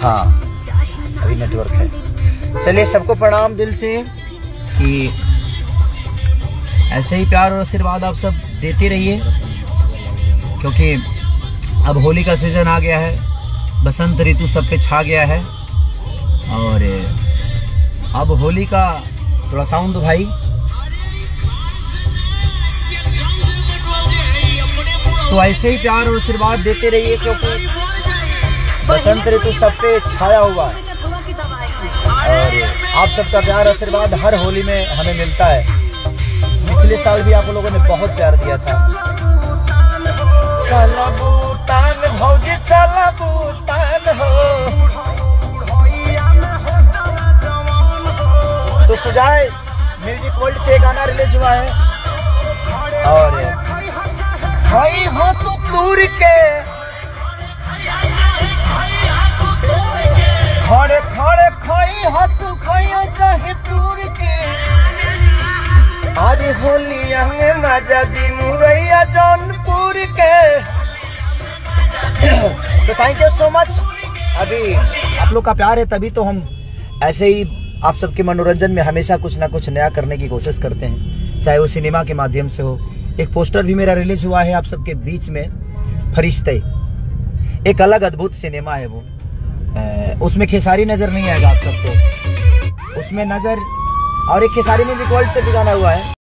हाँ अभी नेटवर्क है। चलिए सबको प्रणाम दिल से कि ऐसे ही प्यार और आशीर्वाद आप सब देते रहिए, क्योंकि अब होली का सीज़न आ गया है, बसंत ऋतु सब पे छा गया है। और अब होली का थोड़ा साउंड दो भाई। तो ऐसे ही प्यार और आशीर्वाद देते रहिए, क्योंकि बसंत ऋतु सब पे छाया हुआ है और आप सबका प्यार आशीर्वाद हर होली में हमें मिलता है। पिछले साल भी आप लोगों ने बहुत प्यार दिया था। चला बूटान भौजी चला बूटान हो, तो सुजाय म्यूजिक वर्ल्ड से गाना रिलीज हुआ है और भाई हो तू दूर के खड़े खड़े खाई हो तू खाइया चाहे दूर के, अरे होलिया में मजा दी मुरैया जौनपुर के। तो थैंक यू सो मच। अभी आप लोग का प्यार है तभी तो हम ऐसे ही आप सबके मनोरंजन में हमेशा कुछ ना कुछ नया करने की कोशिश करते हैं, चाहे वो सिनेमा के माध्यम से हो। एक पोस्टर भी मेरा रिलीज हुआ है आप सबके बीच में, फरिश्ते, एक अलग अद्भुत सिनेमा है वो। उसमें खेसारी नजर नहीं आएगा आप सबको, उसमें नजर और एक खेसारी म्यूजिक वर्ल्ड से भी गाना हुआ है।